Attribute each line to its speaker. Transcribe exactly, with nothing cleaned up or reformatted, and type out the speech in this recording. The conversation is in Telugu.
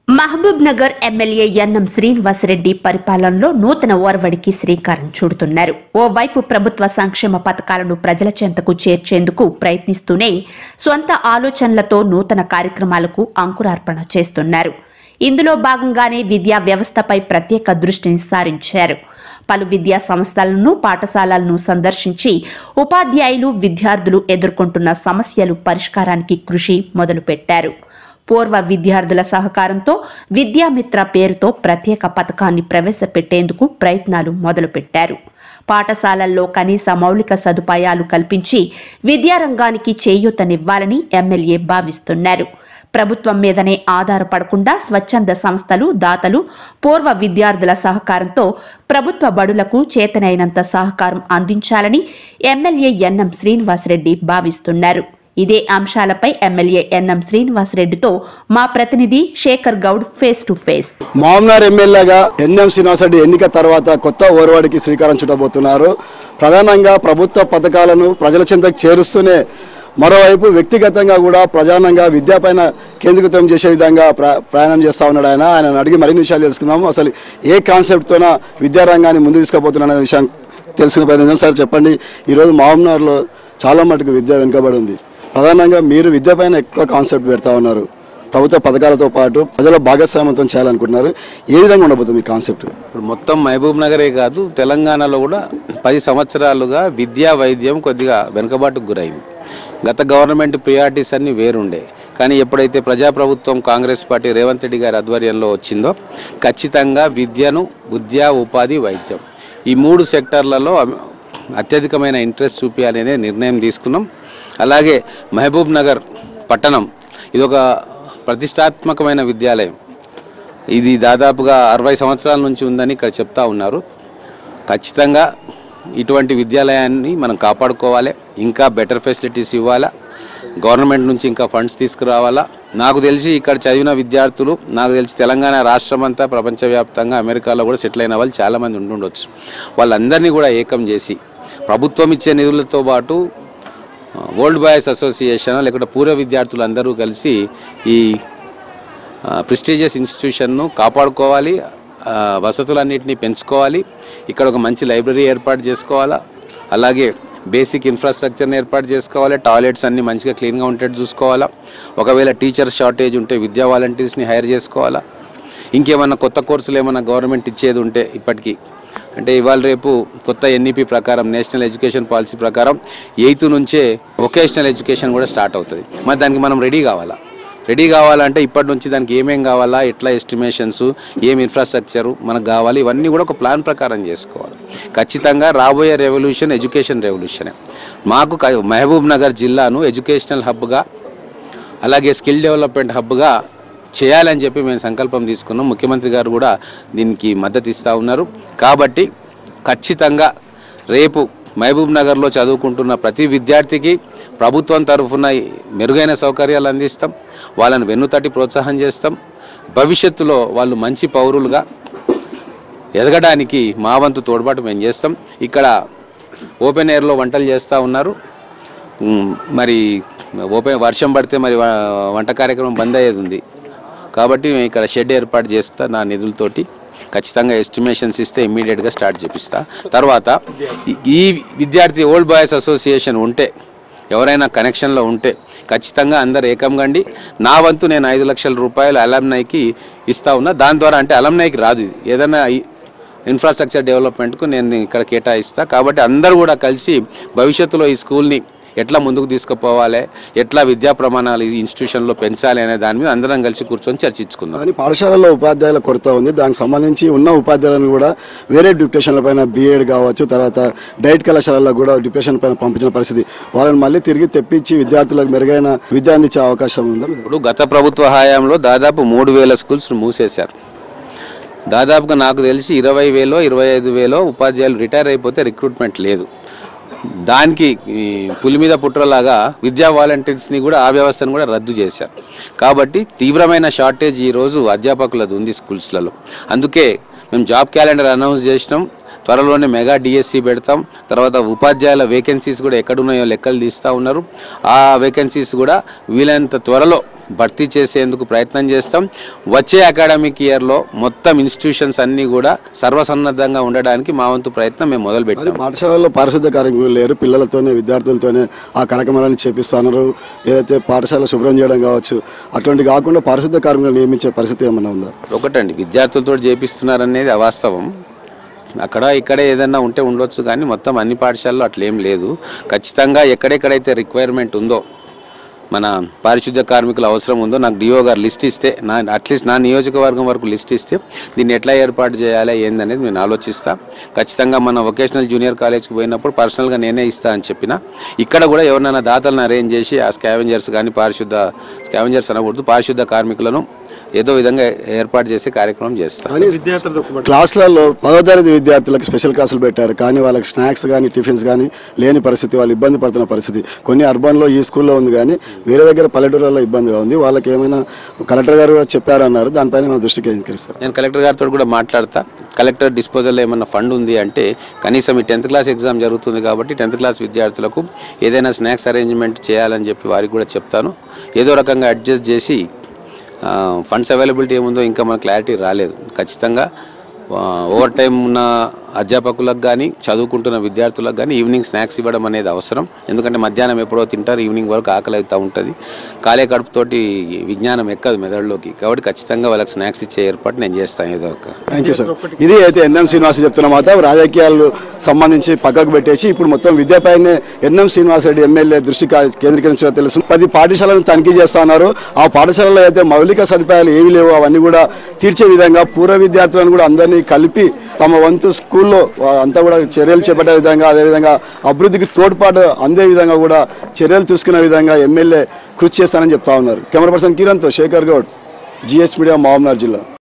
Speaker 1: మహబూబ్ నగర్ ఎమ్మెల్యే ఎన్ఎం శ్రీనివాసరెడ్డి పరిపాలనలో నూతన ఓర్వడికి శ్రీకారం చుడుతున్నారు. ఓవైపు ప్రభుత్వ సంక్షేమ పథకాలను ప్రజల చెంతకు చేర్చేందుకు ప్రయత్నిస్తూనే సొంత ఆలోచనలతో నూతన కార్యక్రమాలకు అంకురార్పణ చేస్తున్నారు. ఇందులో భాగంగానే విద్యా వ్యవస్థపై ప్రత్యేక దృష్టిని సారించారు. పలు విద్యా సంస్థలను, పాఠశాలలను సందర్శించి ఉపాధ్యాయులు, విద్యార్థులు ఎదుర్కొంటున్న సమస్యలు పరిష్కారానికి కృషి మొదలుపెట్టారు. పూర్వ విద్యార్థుల సహకారంతో విద్యామిత్ర పేరుతో ప్రత్యేక పథకాన్ని ప్రవేశపెట్టేందుకు ప్రయత్నాలు మొదలుపెట్టారు. పాఠశాలల్లో కనీస మౌలిక సదుపాయాలు కల్పించి విద్యారంగానికి చేయూతనివ్వాలని ఎమ్మెల్యే భావిస్తున్నారు. ప్రభుత్వం మీదనే ఆధారపడకుండా స్వచ్ఛంద సంస్థలు, దాతలు, పూర్వ విద్యార్థుల సహకారంతో ప్రభుత్వ బడులకు చేతనైనంత సహకారం అందించాలని ఎమ్మెల్యే ఎన్ఎం శ్రీనివాసరెడ్డి భావిస్తున్నారు. ఇదే అంశాలపై ఎమ్మెల్యే ఎన్ఎం శ్రీనివాసరెడ్డితో మా ప్రతినిధి Sekhar Goud face to face.
Speaker 2: మామ్నార్ ఎమ్మెల్యేగా ఎన్ఎం శ్రీనివాసరెడ్డి ఎన్నిక తర్వాత కొత్త ఓర్వాడికి శ్రీకారం చుట్టబోతున్నారు. ప్రధానంగా ప్రభుత్వ పథకాలను ప్రజల చెంతకు చేరుస్తూనే మరోవైపు వ్యక్తిగతంగా కూడా ప్రధానంగా విద్యాపైన కేంద్రీకృతం చేసే విధంగా ప్రయాణం చేస్తూ ఉన్నాడు. ఆయన ఆయన అడిగి మరిన్ని విషయాలు తెలుసుకుందాము. అసలు ఏ కాన్సెప్ట్తోన విద్యారంగాన్ని ముందు తీసుకుపోతున్నా అనే విషయం తెలుసుకునే ప్రయత్నం. సార్ చెప్పండి, ఈరోజు మామ్నార్లో చాలా మటుకు విద్య వెనుకబడి ఉంది. ప్రధానంగా మీరు విద్యపైన ఎక్కువ కాన్సెప్ట్ పెడతా ఉన్నారు. ప్రభుత్వ పథకాలతో పాటు ప్రజల భాగస్వామ్యంతో చేయాలనుకుంటున్నారు. ఏ విధంగా ఉండబోతుంది మీ కాన్సెప్ట్?
Speaker 3: ఇప్పుడు మొత్తం మహబూబ్ నగరే కాదు, తెలంగాణలో కూడా పది సంవత్సరాలుగా విద్యా వైద్యం కొద్దిగా వెనుకబాటుకు గురైంది. గత గవర్నమెంట్ ప్రియారిటీస్ అన్నీ వేరుండే, కానీ ఎప్పుడైతే ప్రజాప్రభుత్వం కాంగ్రెస్ పార్టీ రేవంత్ రెడ్డి గారి ఆధ్వర్యంలో వచ్చిందో ఖచ్చితంగా విద్యను, విద్యా, ఉపాధి, వైద్యం ఈ మూడు సెక్టర్లలో అత్యధికమైన ఇంట్రెస్ట్ చూపించాలనే నిర్ణయం తీసుకున్నాం. అలాగే మహబూబ్ నగర్ పట్టణం ఇది ఒక ప్రతిష్టాత్మకమైన విద్యాలయం. ఇది దాదాపుగా అరవై సంవత్సరాల నుంచి ఉందని ఇక్కడ చెప్తా ఉన్నారు. ఖచ్చితంగా ఇటువంటి విద్యాలయాన్ని మనం కాపాడుకోవాలి, ఇంకా బెటర్ ఫెసిలిటీస్ ఇవ్వాలా, గవర్నమెంట్ నుంచి ఇంకా ఫండ్స్ తీసుకురావాలా. నాకు తెలిసి ఇక్కడ చదివిన విద్యార్థులు, నాకు తెలిసి తెలంగాణ రాష్ట్రం అంతా ప్రపంచవ్యాప్తంగా అమెరికాలో కూడా సెటిల్ అయిన వాళ్ళు చాలామంది ఉండుండొచ్చు. వాళ్ళందరినీ కూడా ఏకం చేసి ప్రభుత్వం ఇచ్చే నిధులతో పాటు ఓల్డ్ బాయ్స్ అసోసియేషన్ లేకుంటే పూర్వ విద్యార్థులు అందరూ కలిసి ఈ ప్రెస్టీజియస్ ఇన్స్టిట్యూషన్ను కాపాడుకోవాలి, వసతులన్నింటినీ పెంచుకోవాలి, ఇక్కడ ఒక మంచి లైబ్రరీ ఏర్పాటు చేసుకోవాలా, అలాగే బేసిక్ ఇన్ఫ్రాస్ట్రక్చర్ని ఏర్పాటు చేసుకోవాలి, టాయిలెట్స్ అన్నీ మంచిగా క్లీన్గా ఉండేట్టు చూసుకోవాలా, ఒకవేళ టీచర్ షార్టేజ్ ఉంటే విద్యా వాలంటీర్స్ని హైర్ చేసుకోవాలా, ఇంకేమన్నా కొత్త కోర్సులు ఏమన్నా గవర్నమెంట్ ఇచ్చేది ఉంటే ఇప్పటికీ అంటే ఇవాళ రేపు కొత్త ఎన్ఈపీ ప్రకారం నేషనల్ ఎడ్యుకేషన్ పాలసీ ప్రకారం ఎయిత్ నుంచే వొకేషనల్ ఎడ్యుకేషన్ కూడా స్టార్ట్ అవుతుంది. మరి దానికి మనం రెడీ కావాలా రెడీ కావాలంటే ఇప్పటి నుంచి దానికి ఏమేం కావాలా, ఎట్లా ఎస్టిమేషన్స్, ఏం ఇన్ఫ్రాస్ట్రక్చరు మనకు కావాలి, ఇవన్నీ కూడా ఒక ప్లాన్ ప్రకారం చేసుకోవాలి. ఖచ్చితంగా రాబోయే రెవల్యూషన్ ఎడ్యుకేషన్ రెవల్యూషనే. మాకు మహబూబ్ నగర్ జిల్లాను ఎడ్యుకేషనల్ హబ్గా అలాగే స్కిల్ డెవలప్మెంట్ హబ్గా చేయాలని చెప్పి మేము సంకల్పం తీసుకున్నాం. ముఖ్యమంత్రి గారు కూడా దీనికి మద్దతు ఇస్తూ ఉన్నారు. కాబట్టి ఖచ్చితంగా రేపు మహబూబ్ నగర్లో చదువుకుంటున్న ప్రతి విద్యార్థికి ప్రభుత్వం తరఫున మెరుగైన సౌకర్యాలు అందిస్తాం, వాళ్ళని వెన్నుతట్టి ప్రోత్సాహం చేస్తాం. భవిష్యత్తులో వాళ్ళు మంచి పౌరులుగా ఎదగడానికి మా వంతు తోడ్పాటు మేము చేస్తాం. ఇక్కడ ఓపెన్ ఎయిర్లో వంటలు చేస్తూ ఉన్నారు. మరి ఓపెన్ వర్షం పడితే మరి వంట కార్యక్రమం బంద్ అయ్యేది ఉంది. కాబట్టి మేము ఇక్కడ షెడ్ ఏర్పాటు చేస్తా నా నిధులతోటి. ఖచ్చితంగా ఎస్టిమేషన్స్ ఇస్తే ఇమ్మీడియట్గా స్టార్ట్ చేపిస్తా. తర్వాత ఈ విద్యార్థి ఓల్డ్ బాయ్స్ అసోసియేషన్ ఉంటే, ఎవరైనా కనెక్షన్లో ఉంటే ఖచ్చితంగా అందరు ఏకంగండి. నా వంతు నేను ఐదు లక్షల రూపాయలు అలమ్నైకి ఇస్తా ఉన్నా. దాని ద్వారా అంటే అలమ్నైకి రాదు, ఏదైనా ఇన్ఫ్రాస్ట్రక్చర్ డెవలప్మెంట్కు నేను ఇక్కడ కేటాయిస్తా. కాబట్టి అందరూ కూడా కలిసి భవిష్యత్తులో ఈ స్కూల్ని ఎట్లా ముందుకు తీసుకుపోవాలి, ఎట్లా విద్యా ప్రమాణాలు ఈ ఇన్స్టిట్యూషన్లో పెంచాలి అనే దాని మీద అందరం కలిసి కూర్చొని చర్చించుకుందాం.
Speaker 2: కానీ పాఠశాలలో ఉపాధ్యాయుల కొరత ఉంది. దానికి సంబంధించి ఉన్న ఉపాధ్యాయులను కూడా వేరే డిప్యూటేషన్ల పైన బీఎడ్ కావచ్చు, తర్వాత డైట్ కళాశాలలో కూడా డిప్యూటేషన్ పైన పంపించిన పరిస్థితి. వాళ్ళని మళ్ళీ తిరిగి తెప్పించి విద్యార్థులకు మెరుగైన విద్య అందించే అవకాశం ఉందా?
Speaker 3: ఇప్పుడు గత ప్రభుత్వ హయాంలో దాదాపు మూడు వేల స్కూల్స్ మూసేశారు. దాదాపుగా నాకు తెలిసి ఇరవై వేలో ఇరవై ఐదు వేలో ఉపాధ్యాయులు రిటైర్ అయిపోతే రిక్రూట్మెంట్ లేదు. దానికి పులి మీద పుట్రలాగా విద్యా వాలంటీర్స్ని కూడా ఆ వ్యవస్థను కూడా రద్దు చేశారు. కాబట్టి తీవ్రమైన షార్టేజ్ ఈరోజు అధ్యాపకులది ఉంది స్కూల్స్లలో. అందుకే మేము జాబ్ క్యాలెండర్ అనౌన్స్ చేసినాం. త్వరలోనే మెగా డిఎస్సి పెడతాం. తర్వాత ఉపాధ్యాయుల వేకెన్సీస్ కూడా ఎక్కడున్నాయో లెక్కలు తీస్తూ ఉన్నారు. ఆ వేకెన్సీస్ కూడా వీలైనంత త్వరలో భర్తీ చేసేందుకు ప్రయత్నం చేస్తాం. వచ్చే అకాడమిక్ ఇయర్లో మొత్తం ఇన్స్టిట్యూషన్స్ అన్నీ కూడా సర్వసన్నద్ధంగా ఉండడానికి మా వంతు ప్రయత్నం మేము మొదలుపెట్టాం.
Speaker 2: పాఠశాలలో పారిశుద్ధ కార్మికులు లేరు, పిల్లలతోనే విద్యార్థులతోనే ఆ కార్యక్రమాలను చేపిస్తున్నారు. ఏదైతే పాఠశాల శుభ్రం చేయడం కావచ్చు, అటువంటి కాకుండా పారిశుద్ధ కార్మికులు నియమించే పరిస్థితి ఏమన్నా ఉందా?
Speaker 3: ఒకటండి, విద్యార్థులతో చేపిస్తున్నారనేది అవాస్తవం. అక్కడ ఇక్కడే ఏదైనా ఉంటే ఉండొచ్చు, కానీ మొత్తం అన్ని పాఠశాలలో అట్లేం లేదు. ఖచ్చితంగా ఎక్కడెక్కడైతే రిక్వైర్మెంట్ ఉందో, మన పారిశుద్ధ్య కార్మికుల అవసరం ఉందో, నాకు డిఓ గారు లిస్ట్ ఇస్తే, నా అట్లీస్ట్ నా నియోజకవర్గం వరకు లిస్ట్ ఇస్తే దీన్ని ఎట్లా ఏర్పాటు చేయాలి ఏందనేది నేను ఆలోచిస్తా. ఖచ్చితంగా మన వొకేషనల్ జూనియర్ కాలేజ్కి పోయినప్పుడు పర్సనల్గా నేనే ఇస్తా అని చెప్పిన. ఇక్కడ కూడా ఎవరినైనా దాతలను అరేంజ్ చేసి ఆ స్కావెంజర్స్ కానీ, పారిశుద్ధ స్కావెంజర్స్ అనకూడదు, పారిశుద్ధ కార్మికులను ఏదో విధంగా ఏర్పాటు చేసే కార్యక్రమం చేస్తాం.
Speaker 2: క్లాసులలో పదో తరగతి విద్యార్థులకు స్పెషల్ క్లాసులు పెట్టారు, కానీ వాళ్ళకి స్నాక్స్ కానీ టిఫిన్స్ కానీ లేని పరిస్థితి, వాళ్ళు ఇబ్బంది పడుతున్న పరిస్థితి. కొన్ని అర్బన్లో ఈ స్కూల్లో ఉంది, కానీ వేరే దగ్గర పల్లెటూరులో ఇబ్బందిగా ఉంది. వాళ్ళకి ఏమైనా కలెక్టర్ గారు కూడా చెప్పారన్నారు, దానిపైన మన దృష్టి కేంద్రీకరిస్తారు.
Speaker 3: నేను కలెక్టర్ గారితో కూడా మాట్లాడతా. కలెక్టర్ డిస్పోజల్లో ఏమైనా ఫండ్ ఉంది అంటే, కనీసం ఈ టెన్త్ క్లాస్ ఎగ్జామ్ జరుగుతుంది కాబట్టి టెన్త్ క్లాస్ విద్యార్థులకు ఏదైనా స్నాక్స్ అరేంజ్మెంట్ చేయాలని చెప్పి వారికి కూడా చెప్తాను. ఏదో రకంగా అడ్జస్ట్ చేసి ఫండ్స్ అవైలబిలిటీ ఏముందో ఇంకా మనకు క్లారిటీ రాలేదు. ఖచ్చితంగా ఓవర్ టైం ఉన్న అధ్యాపకులకు కానీ, చదువుకుంటున్న విద్యార్థులకు కానీ ఈవినింగ్ స్నాక్స్ ఇవ్వడం అనేది అవసరం. ఎందుకంటే మధ్యాహ్నం ఎప్పుడో తింటారు, ఈవినింగ్ వరకు ఆకలి అవుతూ ఉంటుంది. కాలే కడుపుతోటి విజ్ఞానం ఎక్కదు మెదడులోకి, కాబట్టి ఖచ్చితంగా వాళ్ళకి స్నాక్స్ ఇచ్చే ఏర్పాటు నేను చేస్తాను ఏదో ఒక.
Speaker 2: Thank you sir. ఇది అయితే ఎన్ఎం శ్రీనివాస్ చెప్తున్న మాట, రాజకీయాలు సంబంధించి పక్కకు పెట్టేసి ఇప్పుడు మొత్తం విద్యపైనే ఎన్ఎం శ్రీనివాసరెడ్డి ఎమ్మెల్యే దృష్టి కేంద్రీకరించిన తెలుసు. పది పాఠశాలను తనిఖీ చేస్తా ఉన్నారు. ఆ పాఠశాలలో అయితే మౌలిక సదుపాయాలు ఏవి లేవో అవన్నీ కూడా తీర్చే విధంగా పూర్వ విద్యార్థులను కూడా అందరినీ కలిపి తమ వంతు స్కూల్లో అంతా కూడా చర్యలు చేపట్టే విధంగా, అదేవిధంగా అభివృద్ధికి తోడ్పాటు అందే విధంగా కూడా చర్యలు తీసుకునే విధంగా ఎమ్మెల్యే కృషి చేస్తానని చెప్తా ఉన్నారు. కెమెరా పర్సన్ కిరణ్తో శేఖర్ గౌడ్, జిఎస్ మీడియా, మహబూబ్నగర్ జిల్లా.